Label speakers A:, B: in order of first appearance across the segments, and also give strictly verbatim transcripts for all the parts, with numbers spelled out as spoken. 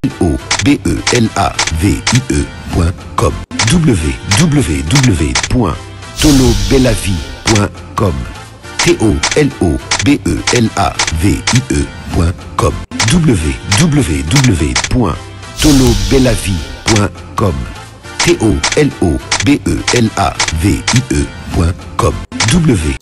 A: O B E L A V I E point com w w w point tolo belavie point com T O L O B E L A V I E point com w w w point tolo belavie point com T O L O B E L A V I E point com W.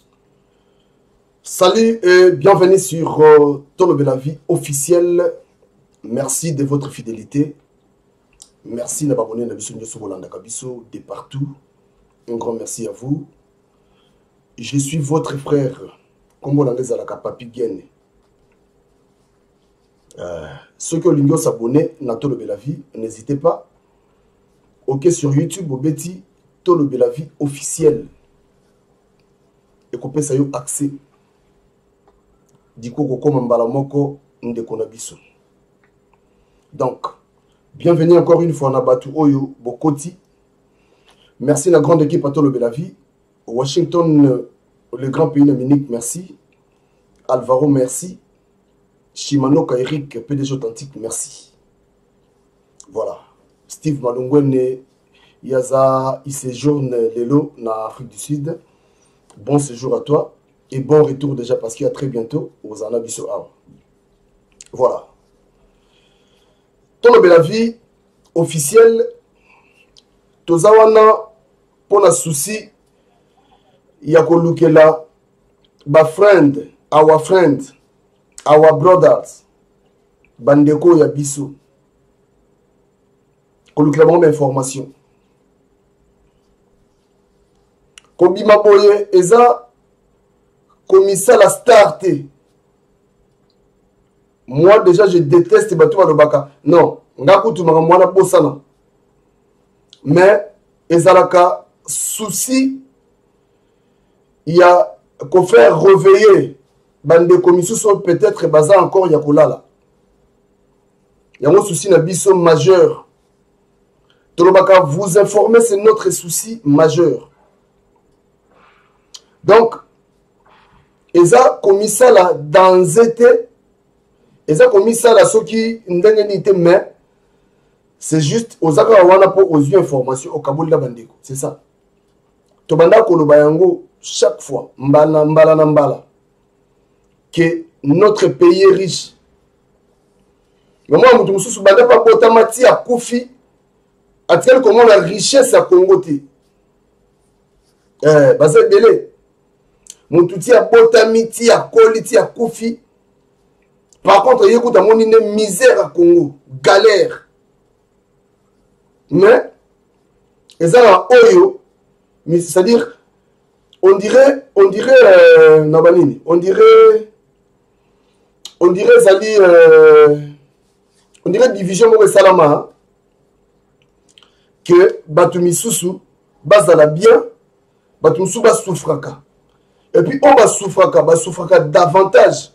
B: Salut et bienvenue sur euh, Tolo Belavie officiel. Merci de votre fidélité. Merci d'abonner à de partout. Un grand merci à vous. Je suis votre frère. Comme on a dit à la Papi Gene. Ceux qui ont s'abonner à Tolo Belavie, n'hésitez pas. Ok, sur YouTube, au Betty, Tolo Belavie officiel. Et qu'on peut avoir accès. Diko Koko Mambala Moko Ndekonabiso. Donc, bienvenue encore une fois à Nabatu Oyo Bokoti. Merci à la grande équipe à Tolo Belavie. Washington, le grand pays d'Amérique, merci. Alvaro, merci. Shimano Eric, P D G Authentique, merci. Voilà. Steve Malungwene, Yaza, il séjourne Lelo, en Afrique du Sud. Bon séjour à toi. Et bon retour déjà parce qu'il y a très bientôt aux Anabiso. Voilà. Tolo Belavie officiel. Tozawana pour la souci. Yakolukela. Ba friend. Our friend. Our brothers. Bandeko Yabiso. Kolukela mon information. Kobima Boye Eza. Commissaire la start. Moi déjà je déteste Batou Malobaka. Non, ngakutu makamwana bosana. Mais ezalaka souci il y a qu'au faire réveiller bande commissions sont peut-être basées encore yakolala. Il y a un souci na biso majeur. Tolobaka vous informer c'est notre souci majeur. Donc Eza commissaire là dans été Eza commissaire là ce qui n'était mais c'est juste aux akawana pour aux yeux information au Kaboul la bandeko c'est ça to banda ko lobayango chaque fois mbala mbala na mbala que notre pays est riche mais moi mutu mususu banda pa botamati ya kufi atel comment la richesse à Congo té eh basé belé Moutouti a botamiti a koliti a koufi. Par contre, il y a une misère à Congo, galère. Mais, ça a oyo, c'est-à-dire, on dirait, on dirait, euh, Nabanini, on dirait, on dirait, ça dit, euh, on dirait division Moure Salama, que Batumi Soussou, Bazala bien, Batumi Souba Soufraka. Et puis on va souffrir, on va souffrir davantage.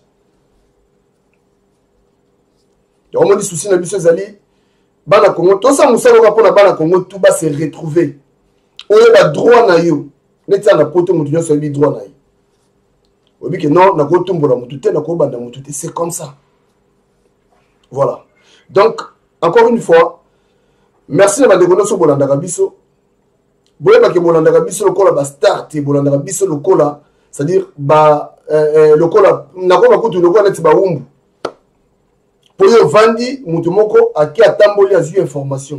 B: On m'a dit souci na biso zali bana Congo tout ça musala ko na bana Congo tout va se retrouver. On a droit na yo. Neti na poto mutu nyoso bi droit na yo. Obi que non na ko tumbola mutu te na ko banda mutu te c'est comme ça. Voilà. Donc encore une fois merci na badekono so bolanda biso. Boye ba ke bolanda biso lokola ba start bolanda biso lokola c'est-à-dire, bah, euh, le cola, n'a pas beaucoup de le cola, c'est pas oumbu. Pour y vendre, Moutumoko a qui a tamboli à eu information.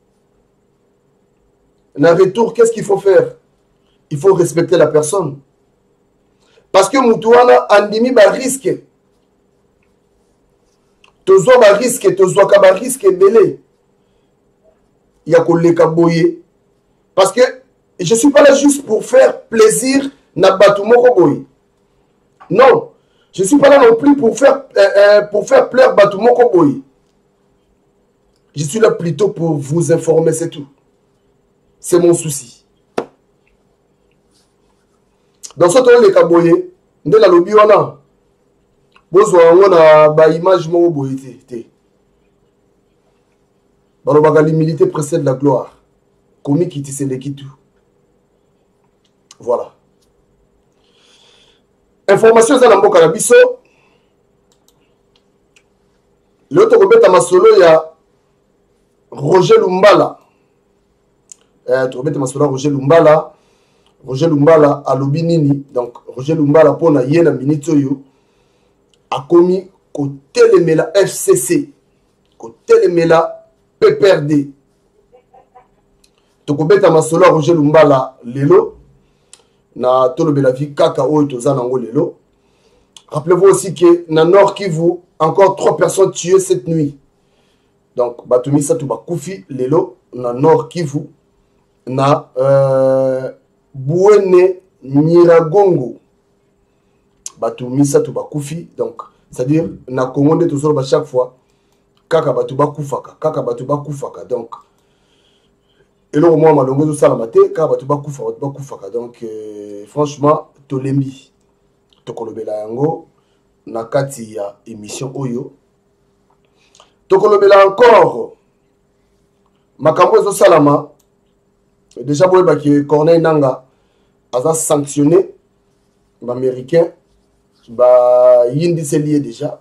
B: En retour, qu'est-ce qu'il faut faire? Il faut respecter la personne. Parce que Moutouana andimi ba risque. Tozo ba risque, tozo ka ba risque belé. Il y a koleka boye. Parce que je ne suis pas là juste pour faire plaisir. Non, je ne suis pas là non plus pour faire, euh, euh, pour faire plaire Batumoko Boy. Je suis là plutôt pour vous informer, c'est tout. C'est mon souci. Dans ce temps, les Kaboye, de la lobby, on a besoin de l'image de Boy. L'humilité précède la gloire. Comme qui tisse les kitou. Voilà. Information za na mboka na biso. L'autre kobeta masolo ya Roger Lumbala. Euh, tu remets ma soeur Roger Lumbala. Roger Lumbala a lobi nini. Donc, Roger Lumbala, pour na yena minitoyo, a commis côté le la F C C, côté le la P P R D. Tu remets ma soeur Roger Lumbala, lelo. Na tolo la vie kaka o tozanango lelo. Rappelez-vous aussi que na Nord Kivu, encore trois personnes tuées cette nuit. Donc, Batoumi Satouba Koufi, Lelo, na Nord Kivu, na euh, Bouene Niragongo. Batoumi Satouba Koufi, donc, c'est-à-dire, na Congo tout ça chaque fois, Kaka Batouba Koufaka, Kaka Batouba Koufaka. Donc, et là, au moins, Malongo tout ça la maté, Kaka Batouba Koufaka, Batouba Koufaka. Donc, euh, franchement, Tolembi, Tokolobela Yango, na kati ya émission Oyo. Tokolobela encore makambo zo salama déjà boyeba ki Corneille Nanga aza sanctionné ba américain ba yindi se lié déjà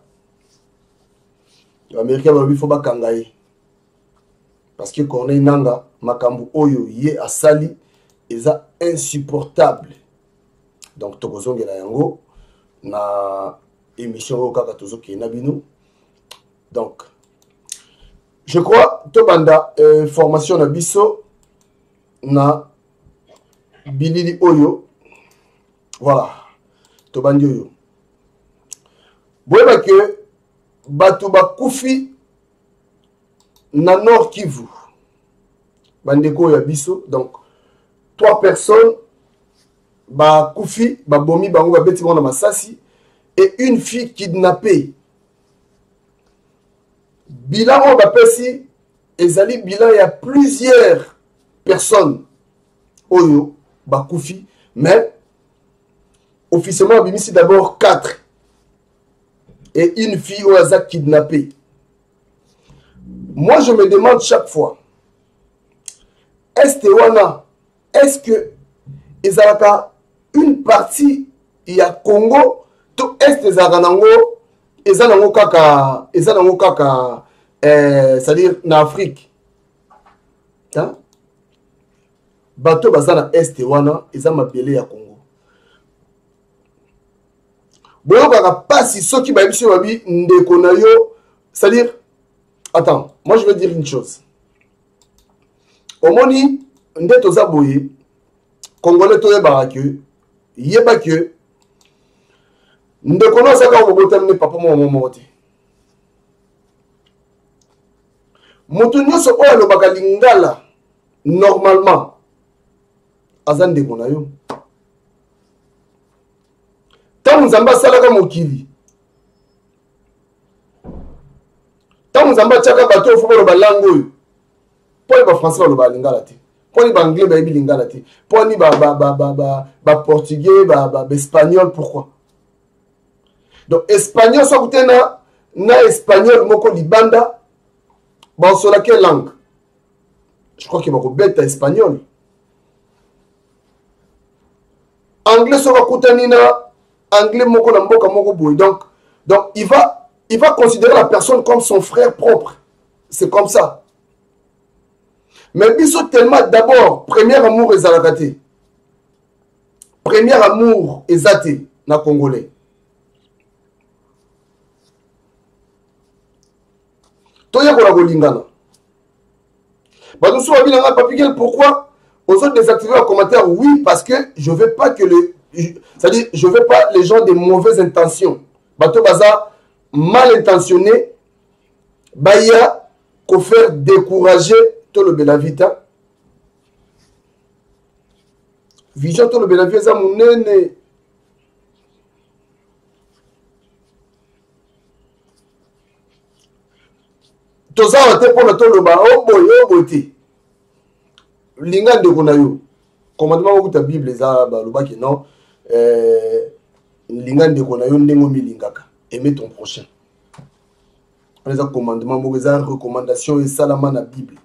B: ba américain ba bifo ba kangaye parce que Corneille Nanga makambo Oyo ye asali eza insupportable donc tokozongela yango na émission Oyo kaka tozoki na bino donc je crois que banda euh, formation na biso na bilili oyo voilà to bandi oyo boyeba que bato bakufi na Nord Kivu bandeko ya biso donc trois personnes bakufi babomi bango babeti bango na masasi et une fille kidnappée. Bilan on bapesi ezali bilan il y a plusieurs personnes oyo bakufi mais officiellement bimisi d'abord quatre et une fille oyo aza kidnappée. Moi je me demande chaque fois est-ce que wana est-ce que ezalaka une partie il y a Congo to est ezalaka nango ezanango kaka ezanango kaka Euh, c'est-à-dire en Afrique, hein? Bateau bazana est wana, ils ont m'appelé à Congo. Boyo kaka pasi soki ba biso babi ndeko na yo, c'est-à-dire, attends, moi je veux dire une chose. Omoni ndeto za boye, Congolais to yeba que yeba que ndeko na saka ko botamne papa mo mo mote. Moto nyonso oyo alobaka lingala normalement aza ndeko na yo ntango nzambe asalaka mokili ntango nzambe atiaka bato oyo fo baloba langue oyo mponi bafrançais baloba lingala te mponi baanglais bayebi lingala te mponi baportugais baespagnol pourquoi donc espagnol soki te na na espagnol moko libanda. Bon, sur laquelle langue? Je crois qu'il va bête espagnol. Anglais sera koutanina, anglais moko na mboka moko boy. Donc, donc il va, il va considérer la personne comme son frère propre. C'est comme ça. Mais biso tellement d'abord, premier amour est zalakate. Premier amour est zate na Congolais. Pourquoi aux autres désactiver un commentaire? Oui, parce que je veux pas que le, c'est-à-dire je veux pas les gens de mauvaises intentions. Bato baza mal intentionné, baya ko faire décourager tout le Belavita. Vision tout le Belavita za munene. Tout ça a été pour le temps de ba oh boy oh boy linga de konayo commandement ko ta bible za ba loba ki non euh linga de konayo ndengo mi lingaka aimer ton prochain on les a commandement mo za recommandation et salama na bible.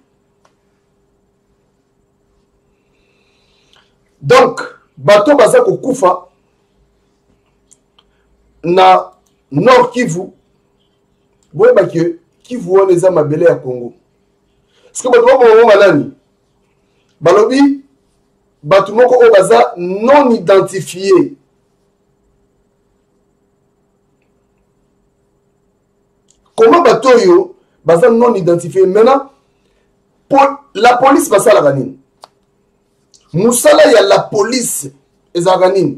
B: Donc bato baza ko kufa na Nord Kivu boye ba ki Kivu wana eza mabele ya Congo. ce que bato bamongo manani balobi bato moko oyo baza non identifié. Comment bato oyo baza non identifié? Maintenant la police basalaka nini? Musala ya la police ezalaka nini?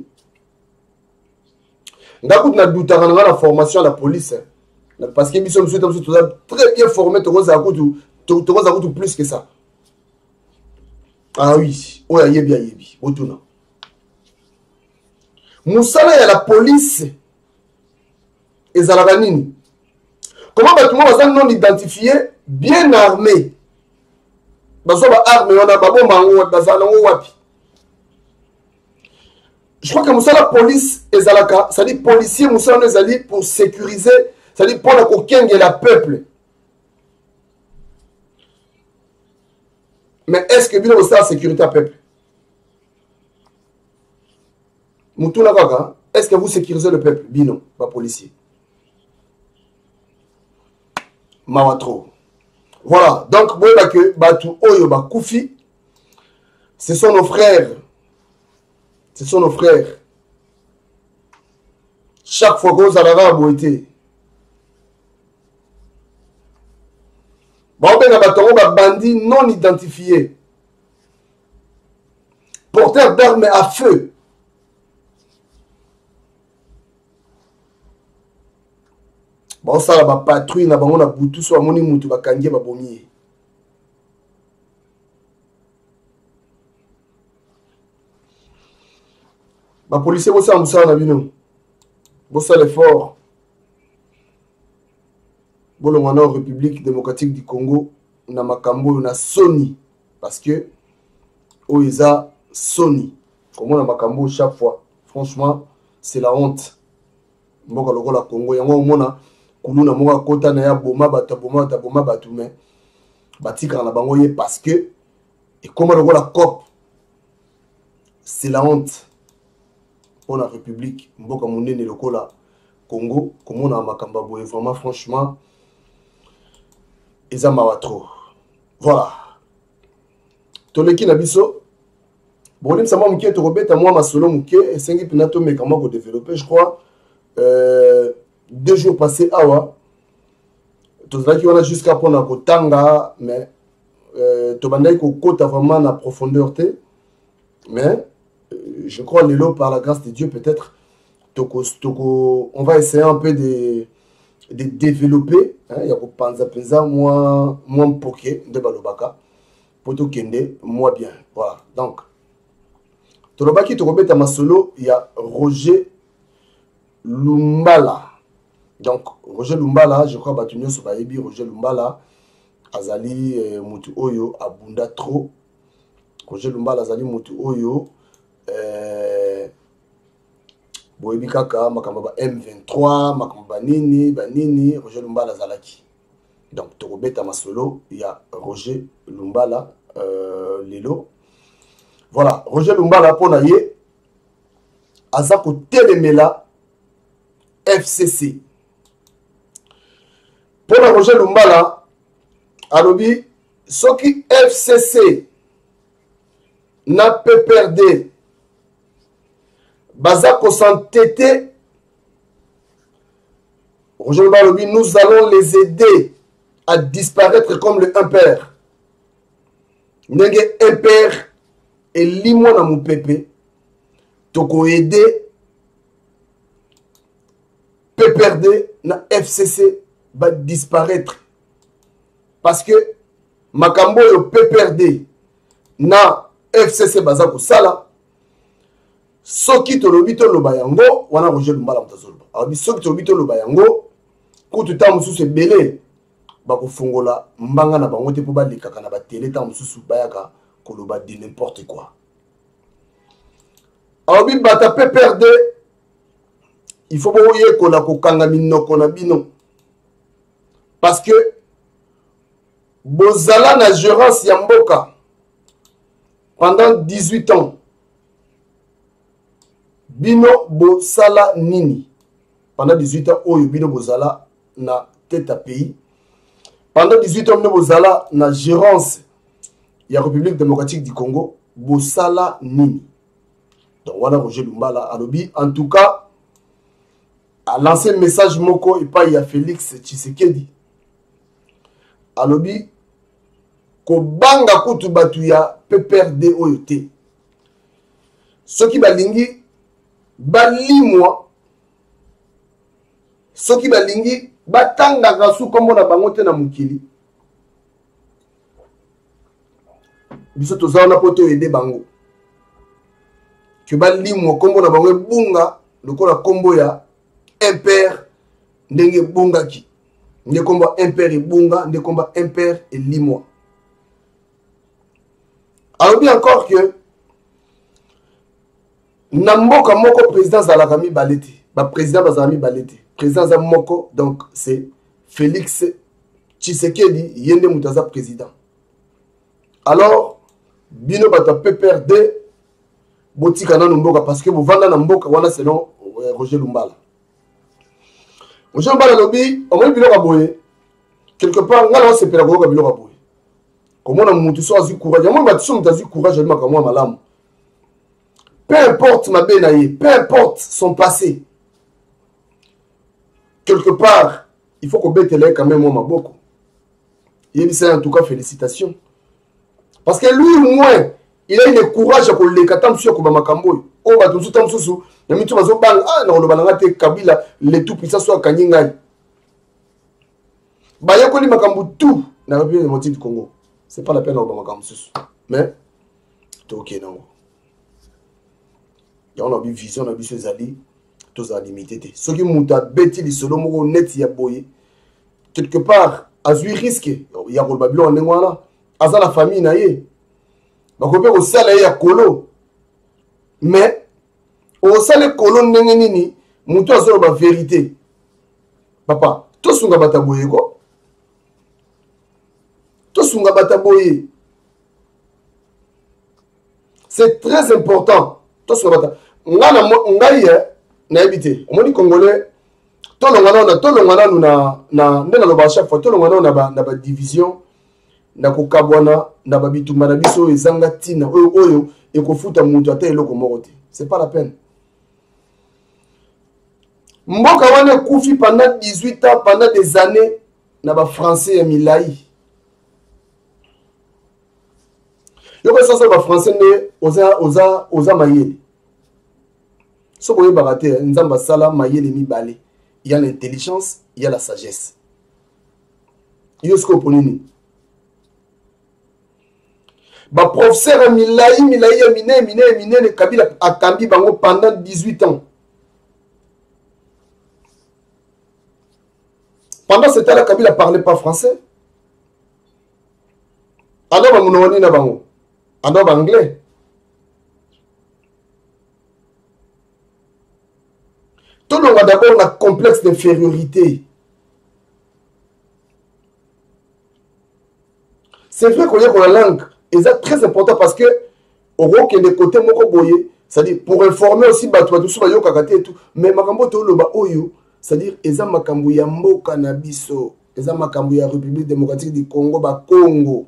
B: Ndakuti na dutaka na la formation à la police parce que biso msuta msuta toza très bien formé, tokoza kutu tokoza kutu plus que ça. Ah oui, oya yebi ya yebi otuna. Musala ya la police ezalaka nini? Comment bato mo baza non identifié, bien armé? Bazo ba armé wana babo mango bazala ngo wapi? Je crois que Moussala police ezalaka, c'est-à-dire policier Moussala ezali pour sécuriser, c'est-à-dire pour la coquine de la peuple. Mais est-ce que bino ça sécurité à peuple? Moutouna kaka, est-ce que vous sécurisez le peuple? Bino, pas policier. Mawatro. Voilà, donc bon bah que Batu Oyo ba Koufi, ce sont nos frères. Ce sont nos frères. Chaque fois qu'on s'arrête à boiter. Bon, ben, un bandit non identifié. Porteur d'armes à feu. Bon, ça, la patrouille, na bango na boutou, soit moni moutou, ba kange, ba bomier. Les policiers vont s'en moussa na bino. Bossa l'effort. Bolo mwana République démocratique du Congo na makambo na Sony parce que oiza Sony. Comment na makambo chaque fois. Franchement, c'est la honte. Mboka lokola Congo yango mona kuluna moka kota na ya boma bata boma bata boma batu mais batika na bango ye parce que et comment lokola cop. C'est la honte. Pour la République, mboka monene lokola Congo, comme on a makamba boye vraiment franchement eza mawatro. Voilà. Toleki na biso. Bon lim sama muke to robeta moi masolo muke et cinq pinato mais comment ko développer je crois euh, deux jours passés awa. To zaki wana jusqu'à pona ko tanga mais euh, to bandai ko kota vraiment na profondeur te mais je crois Lelo par la grâce de Dieu peut-être toko, toko, on va essayer un peu de, de développer hein, il y a ko panza penza moi moi poké de balobaka poto kende moi bien voilà donc tolobaki toko beta masolo il y a Roger Lumbala donc Roger Lumbala je crois batunyo so bayebi Roger Lumbala azali eh, mutu oyo abunda trop Roger Lumbala azali mutu oyo Euh, boyebi kaka makamba ba M vingt-trois makamba nini banini Roger Lumbala zalaki donc tokobeta masolo il y a Roger Lumbala euh, lelo voilà Roger Lumbala pona ye aza ko telemela F C C pona Roger Lumbala alobi soki F C C n'a pas perdu Bazako s'entêter. Roger Balobi, nous allons les aider à disparaître comme le impère. Nenge impère et limon na mon pépé. Toko aider. P P R D na F C C va disparaître. Parce que Makambo yo P P R D na F C C bazako sala. Soki tolobi toloba yango wana Roger Lumbala mtazoloba abi soki tolobi toloba yango kutu ta mususu ebele bakofungola mbanga na bango te po balikaka na batele ta mususu bayaka koloba de n'importe quoi abi bata P P R D il faut boye kola kokanga minoko na bino parce que bozala na gérance ya mboka pendant dix-huit ans Bino Bosala Nini. Pendant dix-huit ans, Oyo Bino Bosala na tête à pays. pendant dix-huit ans bozala na gérance ya République démocratique du Congo bosala nini. Donc voilà Roger Lumbala alobi en tout cas a lancé un message moko et pas il y a Félix Tshisekedi alobi ko banga kutu batu ya P P R D oyo te soki balingi balimwa soki balingi batanga su kombo na bango te na mukili biso tozana poto aider bango que balimwa kombo na bango bunga lokola kombo ya impère ndenge bunga ki nde kombo impère et bunga nde kombo impère et limwa. Alors bien encore que Namboka moko président Zalakami Balete, ba président Bazami Balete, président Zamoko, donc c'est Félix Tshisekedi Yende Moutaza président. Alors bino bata P P R D botika na Mboka parce que vous vendez na Mboka wana selon euh, Roger Lumbala. Roger Lumbala lobi au moins biloko boye quelque part ngala se pela ko biloko boye. Comment on a monté ça à courage, moi je suis à courage de moi malam. Peu importe ma benaye, peu importe son passé. Quelque part, il faut qu'on bête les quand même moi beaucoup. Il dit en tout cas félicitations. Parce que lui moins, il a eu le courage pour les katam sur comme makambo. Oh ba tout tam susu, na mitu bazo bang ah na lo balanga te Kabila les tout puissants soit kanyingai. Ba yakoli makambo tout na République démocratique du Congo. C'est pas la peine d'en comme ça. Mais, c'est ok, non. On a vu vision, on a vu ses alliés, tous à limiter. Ce qui m'a bêti, les solos, mon net, il y a boyé. Quelque part, à ce risque, il y a le Babylone, on est là. À ça, la famille, n'a y. Donc, on peut au salaire, il y a colo. Mais, au salaire, colo, n'est ni, mon toit, c'est la vérité. Papa, tous sont à boyé, quoi. C'est très important. On Congolais, tout le monde tout le monde na na na chaque fois tout le monde na na division na kokabwana na babitumba na biso ezanga tina oyo oyo ekofuta mutu ata eloko moko te. C'est pas la peine. Mboka wana kufi pendant dix-huit ans pendant des années na ba français ya milai. Yo ko ça ba français ne oza oza oza mayele. So boye baraté nzamba sala mayele mi balé. Il y a l'intelligence, il y a la sagesse. Yo ce ko ponini. Ba professeur milai milai ya mine mine mine ne Kabila akambi bango pendant dix-huit ans. Pendant ce temps-là, Kabila ne parlait pas français. Alors, on a dit bango. En anglais. Tout le monde a d'abord un complexe d'infériorité. C'est vrai qu'on y a la langue. Et c'est très important parce que, au gros, qu'il y a des côtés mokoboye, c'est-à-dire pour informer aussi, bah, tout ça, et tout. Mais makambo to lo ba oyo, c'est-à-dire, eza makambo ya mboka na biso, eza makambo ya République démocratique du Congo, ba Congo.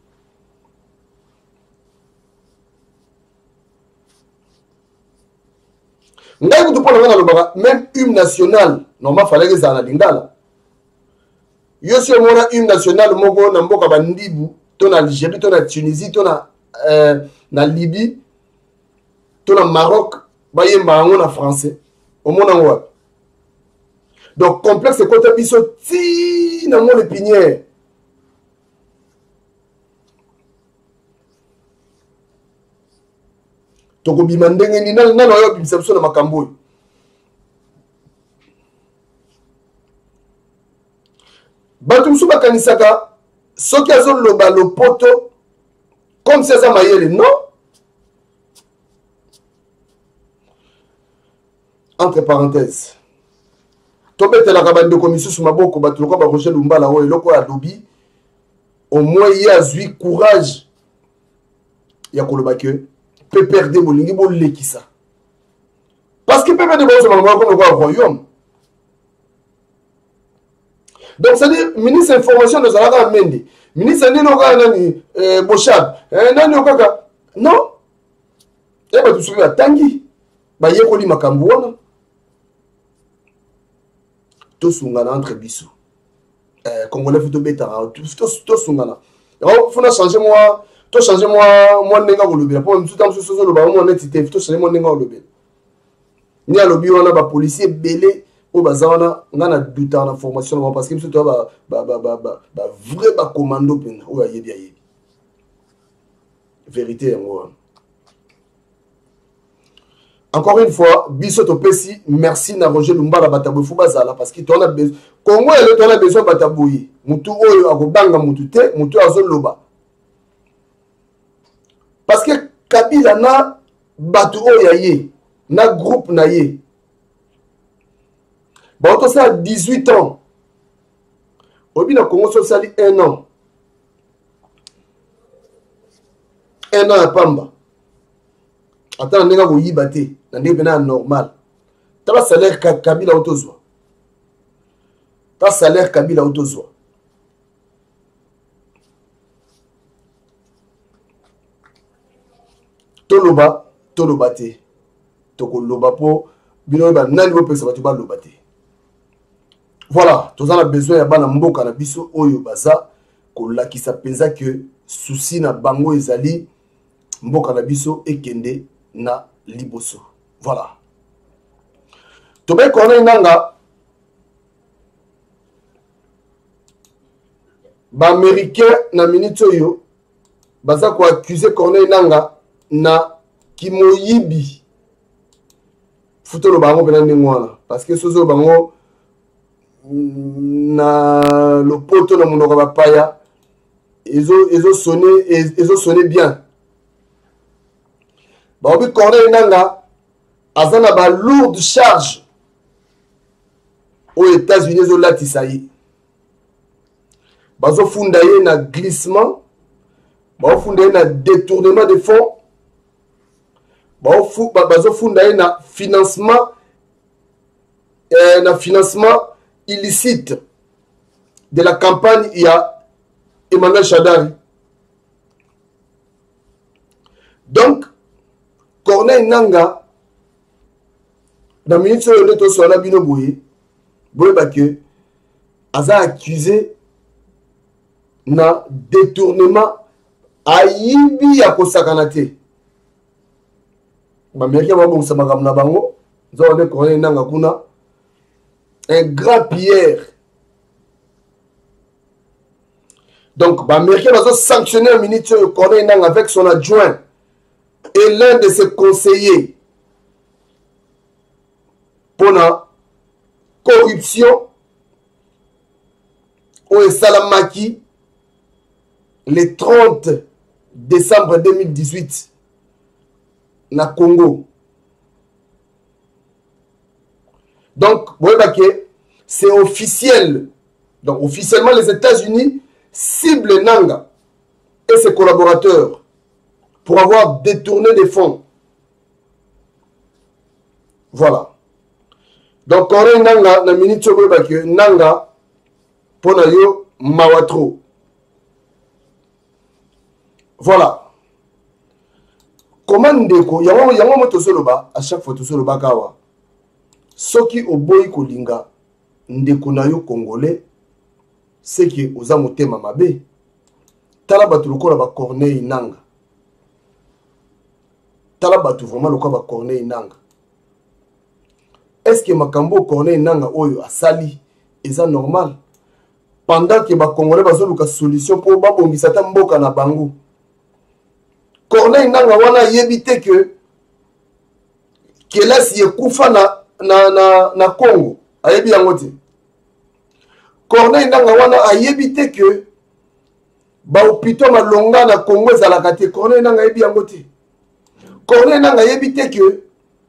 B: Même hymne national, normalement, il fallait que ça aille lingala. Yo si on a hymne national, mogo na mboka bandibu, ton Algérie, ton Tunisie, ton na Libye, ton Maroc, ba yemba en français. Au monde en what? Donc complexe côté biso ti na mon épinière. Toko bimandenge ni na na yo bimsapso na makambo. Batum suba kanisaka soki azo loba lopoto comme ça ça mayele non. Entre parenthèses. Tobete la kabande commission sur maboko batuloko ba Roger Lumbala o eloko ya lobby au moins il y a zui courage ya koloba que peut perdre bolingi bo lekisa parce que peut perdre bo so mama comme le royaume Donc, c'est-à-dire, ministre information de Zalaka Mende, ministre Ninoka Nani, Bochab, Nani Okaka. Non. Et bien, tu souviens, Tangi, bah, Yekoli Makambouana. Tout Sungana entre Bissou. Congolais, faut te bêta, tout Sungana. Il faut changer moi, tout changer moi, moi, Nenga ou le Pour tout temps, ce le baron, on est cité, faut changer moi, Nenga ou le bien. Ni à l'objet, on a des policiers belés. Au bazana on a doute en formation parce que c'est toi bah bah bah bah bah vrai bah commando pen ou aïe bien vérité moi. Encore une fois biso to pesi merci na Roger Lumba la Batabou fou bazala parce que tu as besoin Congo et tu as besoin Batabouyi mutu oyo akobanga mutu te mutu azoloba parce que Kabila na batu oyo aye na groupe na ye. Bon, tout ça, dix-huit ans. Au bout de la Congo, ça dit un an. Un an à Pamba. Attends, on est là où il battait. On est là normal. Tu as salaire Kabila autozwa. Tu as salaire Kabila autozwa. Toloba, toloba te. Toko loba po. Bino ba nani bo pesa batu ba loba te. Voilà, tous on a besoin ya bana mboka na biso oyo baza ko lakisa penza que souci na bango ezali mboka na biso ekende na liboso. Voilà. Tobe kone nanga ba américain na minute oyo baza ko accuser Corneille Nanga na kimoyibi futolo bango pena ndengwana parce que sozo bango na le poto na monoko bapaya ils ont ils ont sonné ils ont sonné bien ba obi Corneille Nanga azana ba lourde charge aux États-Unis zo latisa yi bazo funda ye na glissement bazo funda ye na détournement de fonds bazo funda ye na financement euh, na financement illicite de la campagne il y a Emmanuel Chadari. Donc Corneille Nanga dans la minute sur le sur la bino boye boye ba que aza accusé na détournement ayibi ya kosakanate ba meki ba bon sama kamna bango zo ne Corneille Nanga kuna un grand Pierre. Donc, l'Américain va sanctionner un ministre Corneille Nanga avec son adjoint et l'un de ses conseillers pour la corruption au Salamaki le trente décembre deux mille dix-huit na Congo. Donc, c'est officiel. Donc, officiellement, les États-Unis ciblent Nanga et ses collaborateurs pour avoir détourné des fonds. Voilà. Donc, Corneille Nanga, na minute que Nanga, pour yo mawatro. Voilà. Comment ndeko, yango yango moto soloba, à chaque fois to soloba kawa. Soki oboyi kolinga ndeko na yo congolais c'est que oza motema mabe tala batu lokola ba Corneille Nanga tala batu vraiment lokola ba Corneille Nanga est-ce que makambo Corneille Nanga oyo asali eza normal pendant que ba congolais bazoluka solution pour babongisa ta mboka na bango Corneille Nanga wana yebite que kelasi yekufa na na na na Congo ayebi yango te Corneille Nanga wana ayebi te que ba hôpital malonga na Congo ezalaka te Corneille Nanga ayebi yango te Corneille Nanga ayebi te que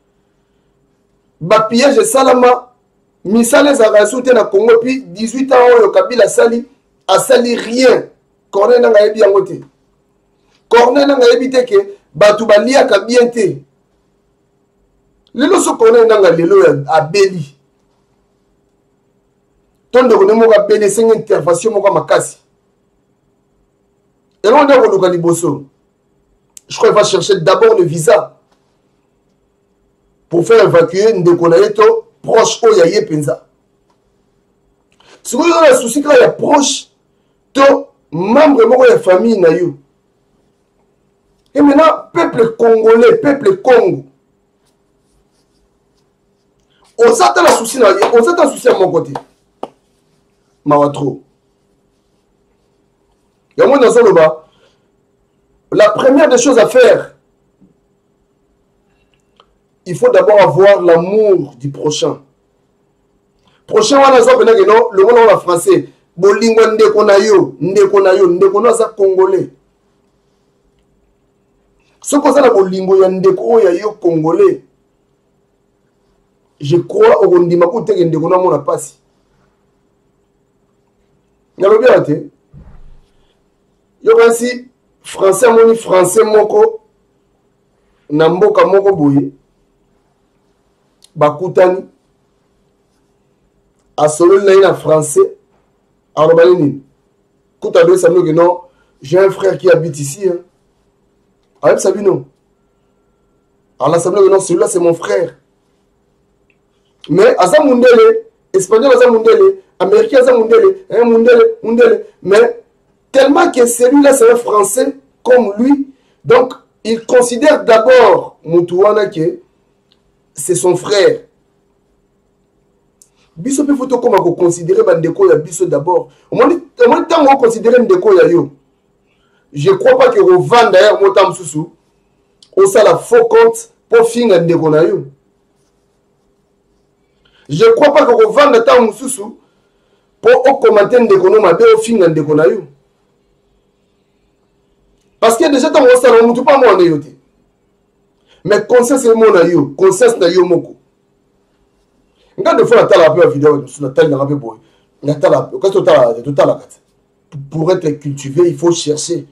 B: ba piège salama misala ezalaka soute na Congo puis dix-huit ans oyo Kabila sali asali rien Corneille Nanga ayebi yango te Corneille Nanga ayebi te que batu baliaka bien te lelo so Corneille Nanga lelo abeli Ton de connaître mon bénéfice une intervention mon makasi. Et là on est au Lukaliboso. Je crois qu'il va chercher d'abord le visa pour faire évacuer Ndekonayeto proche au Yaye Penza. Si vous avez un souci quand il y a proche, to membre de la famille na yo. Et maintenant, peuple congolais, peuple Congo. On s'attend à souci, on s'attend à souci à mon côté. Mawatro. Et moi dans le bas, la première des choses à faire, il faut d'abord avoir l'amour du prochain. Prochain, on a le monde en français. Bolingo ndeko na yo, ndeko na yo, ndeko na za congolais. Ce qu'on a bolingo ya ndeko ya yo congolais. Je crois au ndima ko te ndeko na mona pasi. Ngalo bien te. Yo kasi français moni français moko na mboka moko boye. Bakutani a solo na français. Alors, quand tu as dit non, j'ai un frère qui habite ici. Hein. Alors, ça dit non. Alors, ça dit non, celui-là, c'est mon frère. Mais, Asa Mundele, espagnol Asa Mundele, américain Asa Mundele, hein, Mundele, Mundele. Mais, tellement que celui-là, c'est un français comme lui. Donc, il considère d'abord Moutouana que c'est son frère. Biso pe photo comme on considérer bandeko ya biso d'abord. Au moins tant on considérer ndeko ya yo. Je crois pas que on vend d'ailleurs motam susu. On ça la faux compte pour finir ndeko na yo. Je crois pas que on vend tant susu pour commenter ndeko no mabe au finir ndeko na yo. Parce que déjà tant on ça on mutu pas moi na yo te. Mais conscience est mon na yo, conscience na yo moko. Quand de fois, la vidéo sur la telle pour être cultivé, il faut chercher.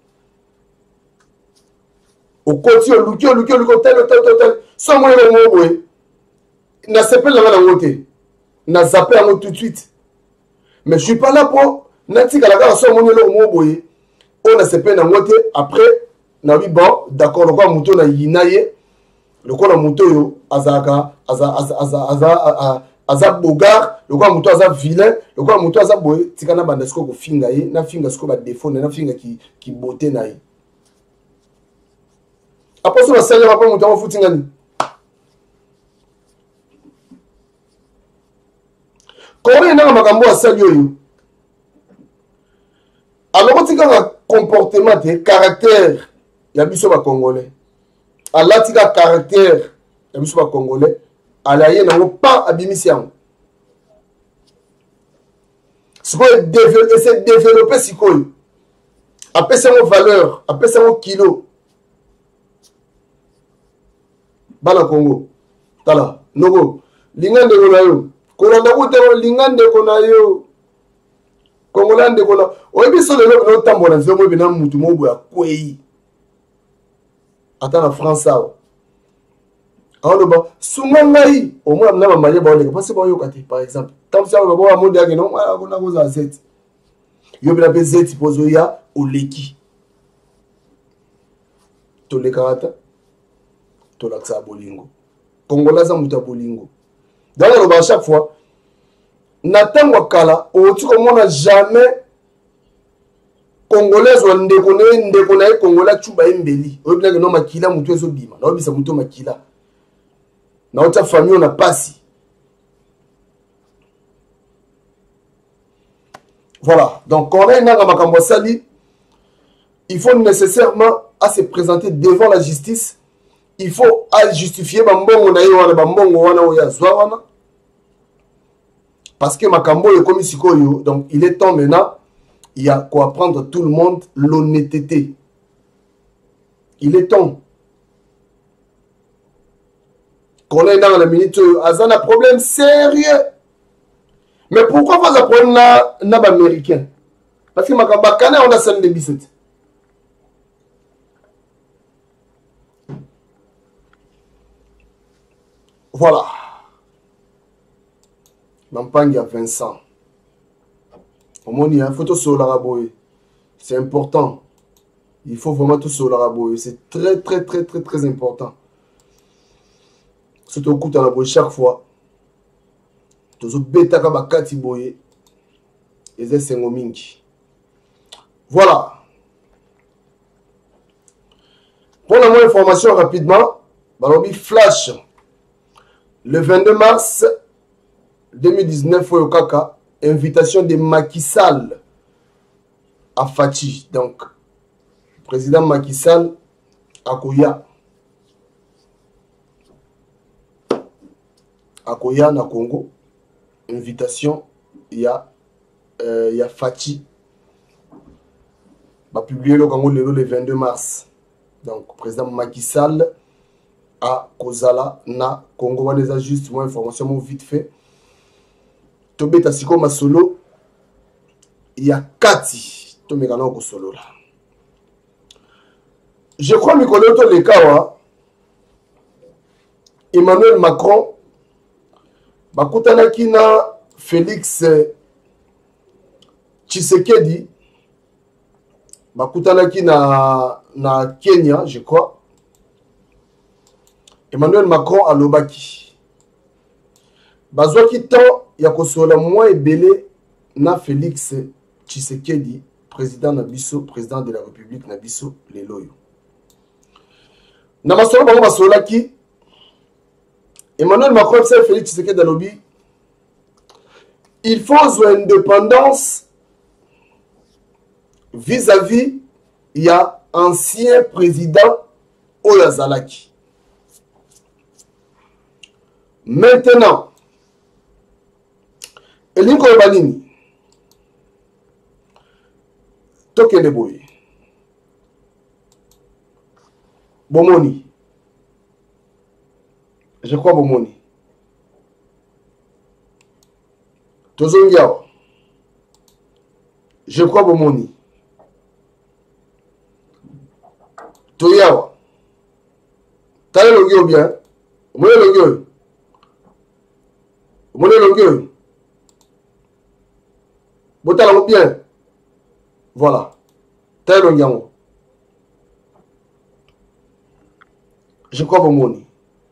B: Au quotidien, le quotidien, le quotidien, tel, tel, tel, tel. Sans moi, le mot, n'a pas la montée. N'a zappé à moi tout de suite. Mais je ne suis pas là pour. N'a dit qu'à la gare, sans moi, le mot, on a pas la montée. Après, n'a dit bon, d'accord, le quoi, mouton, n'a yinaye. Le quoi, la mouton, yo, azaka. Aza aza aza aza aza bogar le quoi muto aza vilain le quoi muto aza boy tikana bandesko ko finga ye na finga sko ba défaut na finga ki ki beauté na ye après ça ça va pas muto on futinga ni comment na makambo asali yo alors tika comportement de caractère ya biso ba congolais ala tika caractère ya biso ba congolais alaye nango pas abimisi yango sikoyo essaie de développer sikoyo apesa yango valeur apesa yango kilo bana Congo tala nogo linga ndeko na yo kolanda kutero linga ndeko na yo kongola ndeko na oyebi so lelo no tambola nzelo mo bina mutu mo boya kwei ata na France awa alors bah soumangai au moins na mamaye ba oleka parce que ba yokati par exemple tant ça ba ba monde yake non wala kuna koza zeti yo bila be zeti pozo ya oleki to le karata to laksa bolingo kongola za muta bolingo dans le ba chaque fois natangwa kala o tu komona jamais congolais wa ndeko ne ndeko na kongola chuba embeli o bila que non makila mutu ezo bima na obisa mutu makila na notre famille on a passé. Voilà. Donc, quand on est dans Makambo Sali, il faut nécessairement à se présenter devant la justice. Il faut à justifier Bambongo na yo wana Bambongo wana oya zwa wana. Parce que Makambo est comme Sikoyo. Donc, il est temps maintenant, il y a quoi apprendre tout le monde l'honnêteté. Il est temps. Qu'on est dans la minute, Azan a un problème sérieux. Mais pourquoi pas un problème là, n'a pas américain? Parce que Makabakane, on a celle de Bissot. Voilà. Mampang, il y a Vincent. Omoni, il faut tout sur la raboye. C'est important. Il faut vraiment tout sur la raboye. C'est très, très, très, très, très important. Surtout au coup de la boye chaque fois. Tous bêta kabakati boye. Et c'est sengomingi. Voilà. Pour la moindre information rapidement, Balobi Flash. Le vingt-deux mars deux mille dix-neuf, au Kaka, invitation de Macky Sall à Fatih. Donc, président Macky Sall à Koya. À Koya, na Congo. Invitation, il y a, euh, il y a Fatih. Va publier le Congo le vingt-deux mars. Donc, président Macky Sall à Kozala, na Congo. On les a juste moins information vite fait. Tobeta Siko Masolo, il y a Kati. Tomegana au solo là. Je crois que Mikonoto Lekawa, Emmanuel Macron, Bakutanaki na Félix Tshisekedi, Bakutanaki na, na Kenya, je crois. Emmanuel Macron à Lobaki. Bazwaki temps, ya kosola moi ebele na Félix Tshisekedi, président Nabiso, président de la République Nabiso, les loyo. Na masolo bango basola ki Emmanuel Macron et Félix Tshisekedi Dalobi, il faut une indépendance vis-à-vis il y a ancien président Oyazalaki. Maintenant, Elinko Ebanini, Tokende Boye, Bomoni, je crois Bomoni, Tozongiao, je crois Bomoni, Toyawa, Tale Logio bien, Moué Logio, Moué Logio. Botala bien. Voilà. Tel Longiamo. Je crois au moni.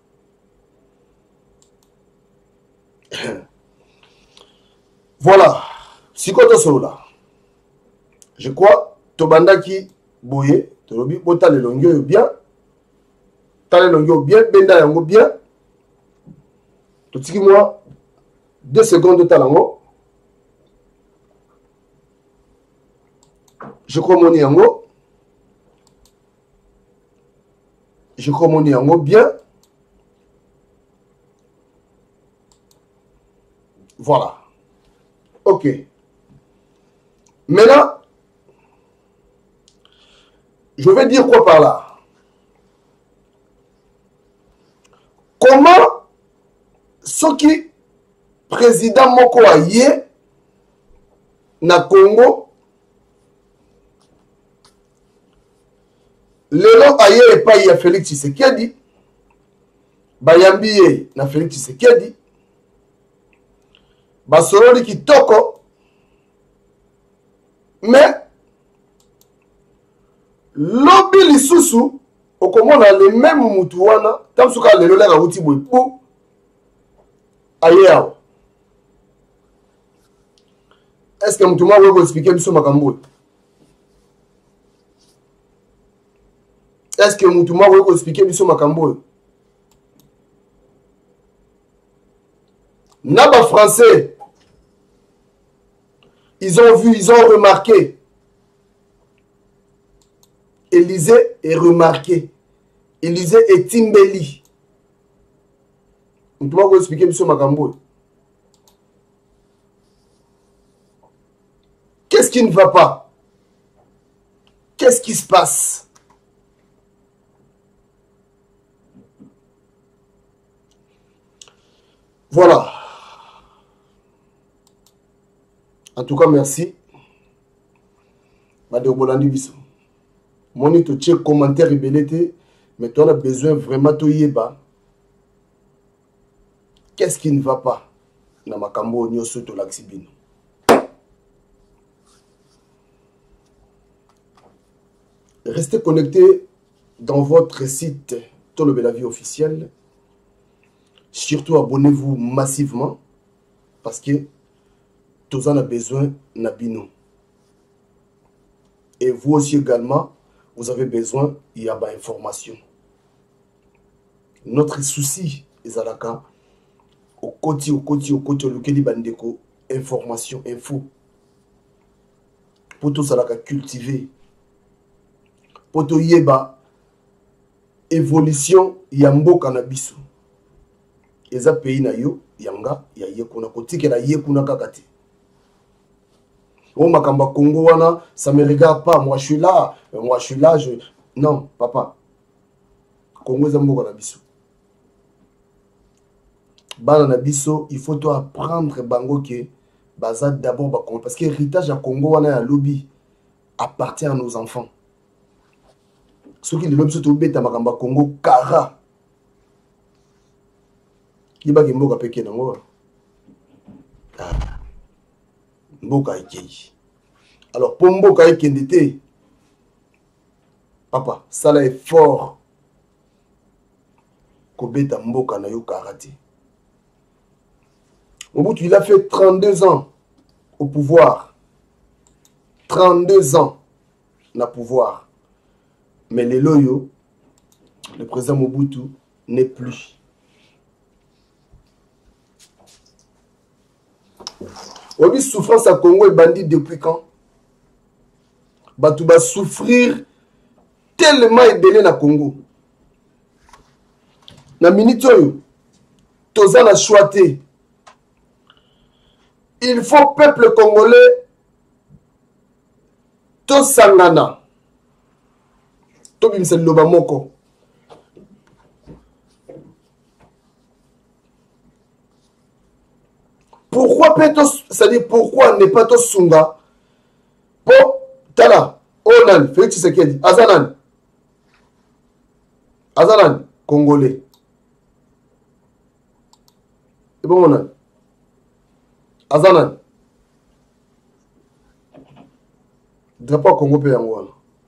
B: Voilà. Sikoto Sola. Je crois. Tobandaki Boye. Tolobi. Botale Longio bien. Tale Longio bien. Benda Yango bien. Totiki moi. Deux secondes de talango. Je crois mon yango. Je crois mon yango bien. Voilà. Ok. Maintenant, je vais dire quoi par là? Comment ce qui président Moko Aye na Congo Lelo aye epai ya Félix Tshisekedi, bayambiye na Félix Tshisekedi, basololi kitoko, mais lobi lisusu okomona le même mutu wana tamsuka lelo la uti boy po aye awo. Est-ce que mutu mwa weko expliquer biso makambo? Est-ce que Moutouma va expliquer Bisso Makambo? Naba français, ils ont vu, ils ont remarqué. Élysée est remarqué. Élysée est Timbeli. Moutouma va expliquer Bisso Makambo. Qu'est-ce qui ne va pas? Qu'est-ce qui se passe? Voilà. En tout cas, merci. Madame Bolandi Bisso. Mon to check commentaire rebellité, mais tu as besoin vraiment de yeba. Qu'est-ce qui ne va pas? Na makambo nyoso to laksibino. restez connectés dans votre site Tolo Bella Vie officiel. Surtout abonnez-vous massivement parce que tous en a besoin Nabino. Et vous aussi également, vous avez besoin, il y a des informations. Notre souci, Ezalaka, au côté, au côté, au côté, au côté, bandeko, information, info. Pour tout ça, cultiver. Pour tout yeba, évolution, yambo cannabis. Eza pays na yo, yanga, ya yekuna, kotike la yekuna kakati. Oh, Makamba Congo, wana, ça me regarde pas. Moi, je suis là. Moi, je suis là. Je... Non, papa. Congo, c'est un peu cannabis. Bana biso, il faut toi apprendre bango que baza d'abord ba Congo parce que l'héritage à Congo wana ya lobby appartient à nos enfants. Ceux qui le lobby surtout beta Makamba Congo kara. Qui ba ki mboka peke nango. Mboka ikei. Alors pour mboka ikendete papa, ça là est fort. Kobeta mboka na yo karate. Mobutu, il a fait trente-deux ans au pouvoir. trente-deux ans na pouvoir. Mais les loyaux, le président Mobutu n'est plus. Obi souffrance à Congo et bandit depuis quand? Batou va souffrir tellement ébélé na Congo. Na minute oyo, Toza na choité. Il faut peuple congolais to sangana to bimse loba moko. Pourquoi peut-on, c'est-à-dire pourquoi ne pas to sunga pour tala onan Félix Tshisekedi azanan azanan congolais et bon onan Azanan. Drapeau Congo pe yango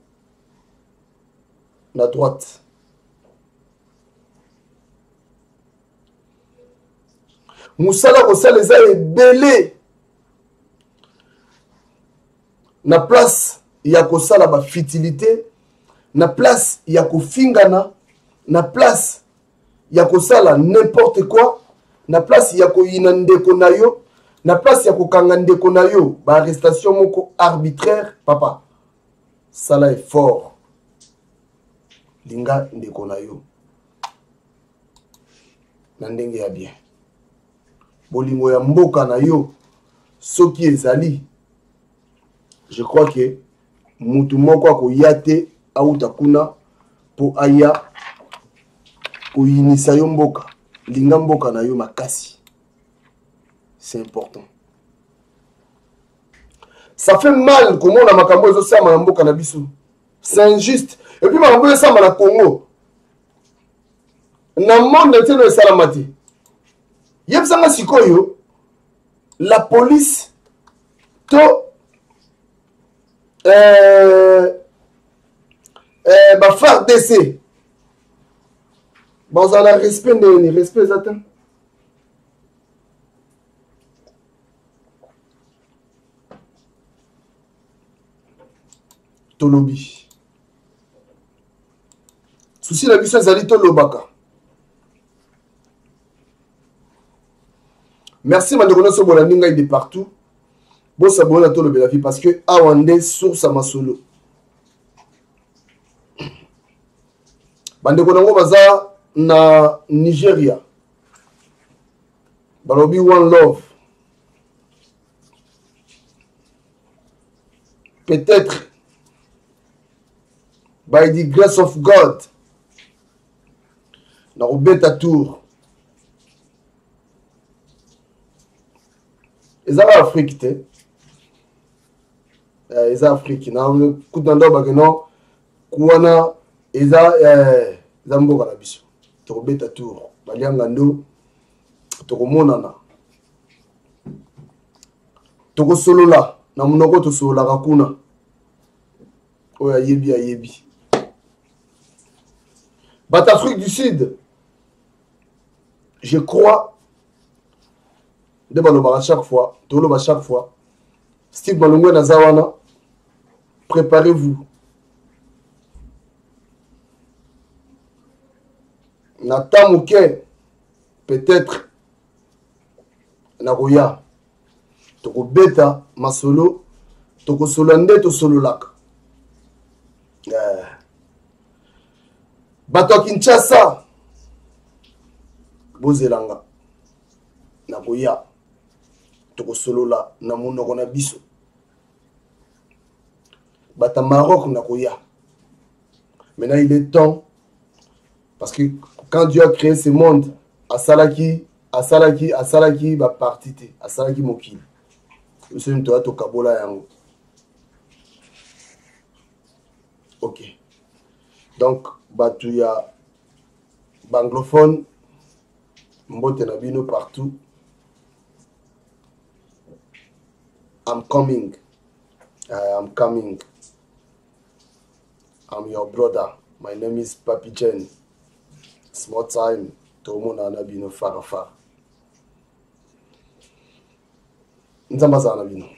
B: la droite. Moussala Kosala les a belé. Na place ya Kosala ba futilité, na place ya Kofingana, na place ya Kosala n'importe quoi, na place ya Koyina ndeko na yo. Na place ya kokanga ndeko na yo, ba arrestation moko arbitraire, papa. Ça là est fort. Linga ndeko na yo. Na ndenge ya bien. Bolingo ya mboka na yo, soki ezali. Je crois que mutu moko akoyate auta kuna po aya koyinisa yo mboka. Linga mboka na yo makasi. C'est important. Ça fait mal comment on a makambo zo sama na mboka na biso. C'est injuste. Et puis makambo zo sama na Congo. Na monde entier no salamati. Yebsanga sikoyo la police to euh euh ba F A R D C. Ba za la respect ni respect zata. Tolobi. Souci la mission Zali Tolobaka. Merci Madonna Sobolaninga de partout. Bon s'abonner à Tolo Bella Vie parce que Awande source à Masolo. Bande Konango Baza na Nigeria. Balobi One Love. Peut-être by the grace of God, na Robeta Tour. Ils ont Afrique, te. Ils ont Afrique. Na kutanda bageno kuana eza eza mboka na biso. To Robeta Tour. Balianga ndo to komonana. To ko solola na munoko to solola kakuna. oyo ayebi ayebi bato Afrique du Sud je crois nde balobaka chaque fois toloba chaque fois Steve Malongwe naza wana préparez-vous na temps moke peut-être nakoya tokobeta masolo tokosolola nde tosololaka bato ya Kinshasa bozelanga nakoya tokosolola na monoko na biso bato ya Maroc nakoya. Maintenant il est temps parce que quand Dieu a créé ce monde asalaki asalaki asalaki ba partité asalaki mokili monsieur mtoa to kabola yango. OK, donc batu ya banglophone mbote na bino partout. I'm coming. I am coming. I'm your brother. My name is Papi Jen. Small time. Tomona na bino fara fara. Nzambaza na bino.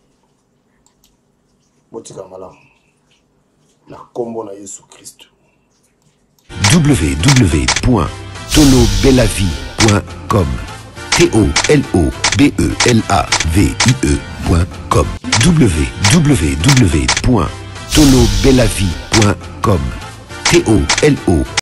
B: Botika malamu. Na kombo na Yesu Kristo.
A: w w w point tolo bella vie point com T O L O B E L A V I E point com w w w point tolo bella vie point com T O L O